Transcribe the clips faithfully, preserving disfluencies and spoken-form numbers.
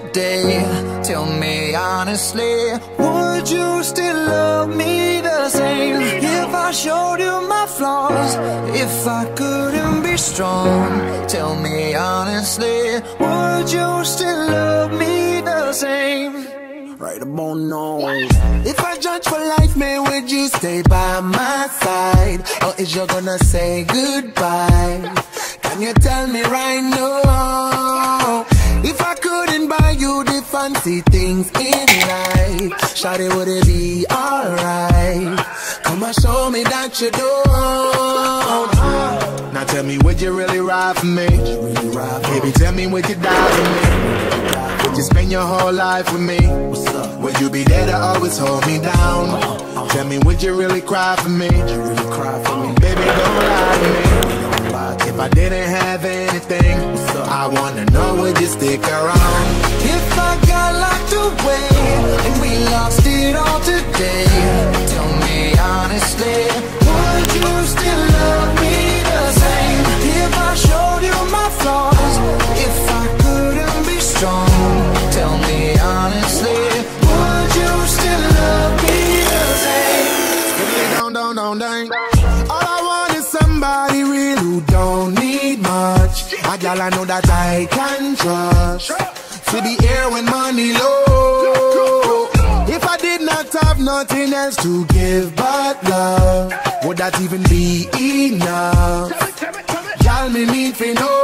today. Tell me honestly, would you still love me the same? If I showed you my flaws, if I couldn't be strong, tell me honestly, would you still love me the same? Right about now. If I judge for life, man, would you stay by my side? Or is you gonna say goodbye? Can you tell me right now? If I couldn't buy you the fancy things in life, shawty, would it be alright? Come and show me that you don't. Now tell me, would you really ride for me? Baby, tell me, would you die for me? Would you spend your whole life with me? Would you be there to always hold me down? Tell me, would you really cry for me? Baby, don't lie to me. If I didn't have anything, I wanna know, would you stick around? If I got locked away and we lost it all today, tell me honestly, would you still love me the same? If I showed you my flaws, if I couldn't be strong, tell me honestly, would you still love me the same? Down, down, down, down. All I want is somebody real who don't need much. A girl I know that I can trust, to be here when money low. If I did not have nothing else to give but love, would that even be enough? Girl, me need to know.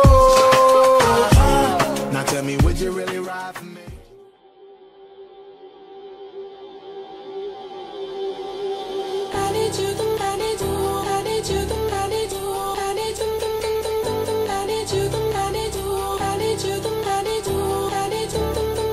Now tell me, would you really ride for me? I need you, I need you, I need you, I need you, I need you, I need you, I need you, I need you, I need you, I need you,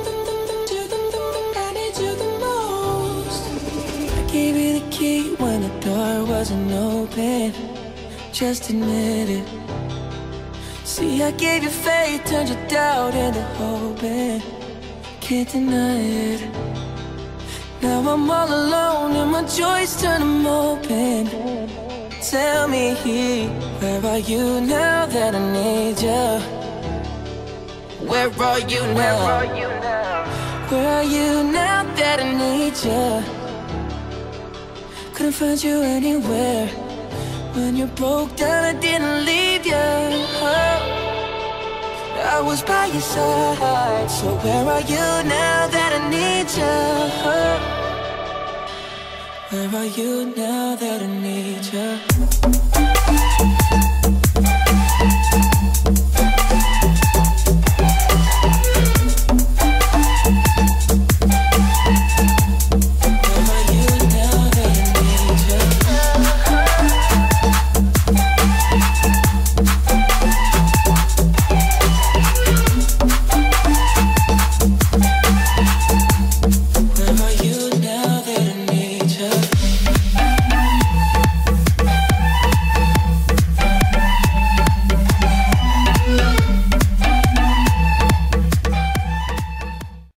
I need you the most. I gave you the key when the door wasn't open. Just admit it. See, I gave you faith, turned your doubt into hope, and can't deny it. Now I'm all alone and my joys turn them open. Tell me, where are you now that I need you? Where are you now? Where are you now that I need you? Couldn't find you anywhere. When you broke down, I didn't leave you. I was by your side. So where are you now that I need you? Where are you now that I need you?